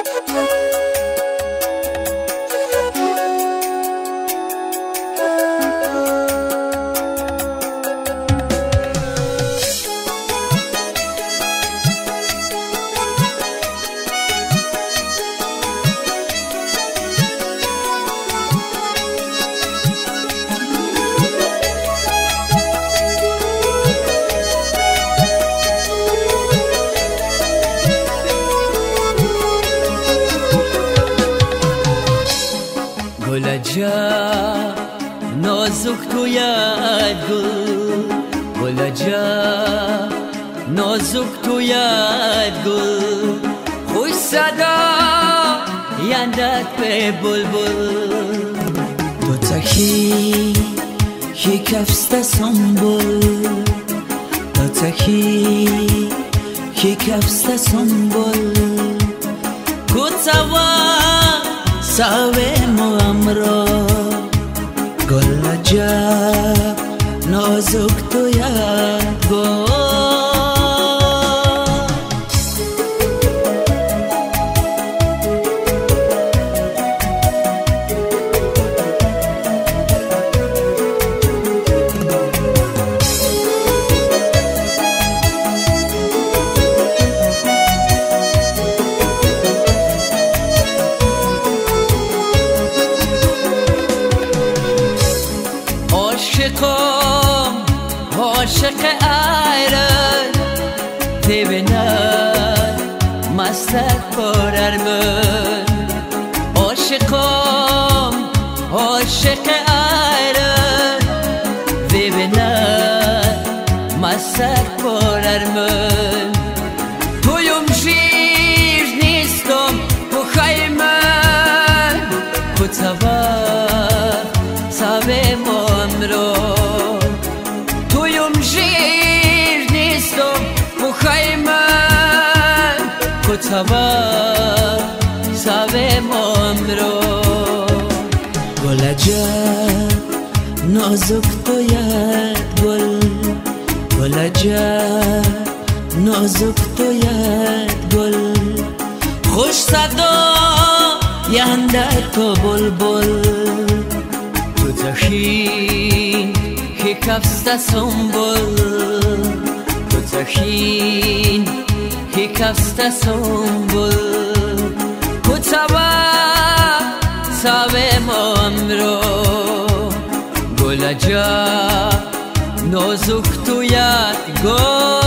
گل نازک تویت گل نازک تویت گل خوش صدا یندت به بلبل تو تکی کفست سنبل تو تکی کفست سنبل کتوا ساوه مامرا گل عجب نازک تویت گل عاشق ایران ببینم مستت پرر من عاشق ایران ببینم مستت پرر من تویم شیر نیستم بخوای من کتوا ساوه مامرو کتوا ساوه مامرو گل عجب نازک تویت گل عجب نازک تویت گل خوش صدا یندت تو بلبل تو تخین که کفست سنبل تو تخین که کفست سنبل کتوا ساوه مامرو گل عجب نازک تویت گل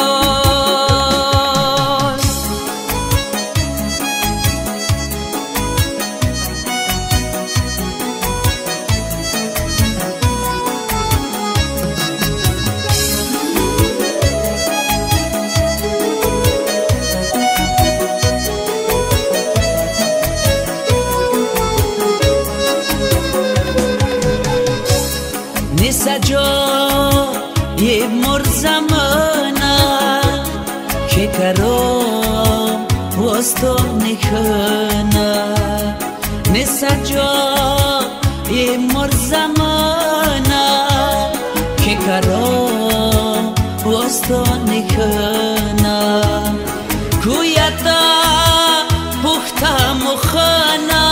سجا یه مرزمانه که کرام وستو نخانه نسجا یه مرزمانه که کرام وستو نخانه کویتا پختا مخانه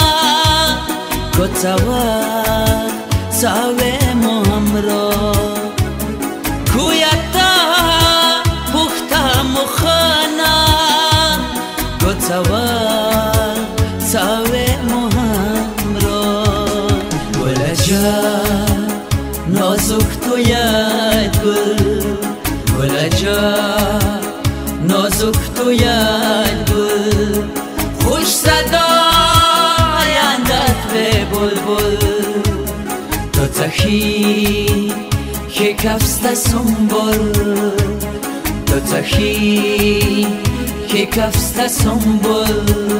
کتوا ساوه مامرو کویتا پختا مخانا کتوا ساوه مامرو گل عجب نازک تویت گل عجب نازک تویت گل خوش صدا یندت به بلبل تو تخی که کفست سنبل تو تخی که کفست سنبل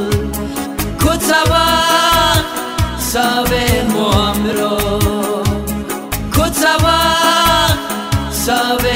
کتوا ساوه مامرو کتوا ساوه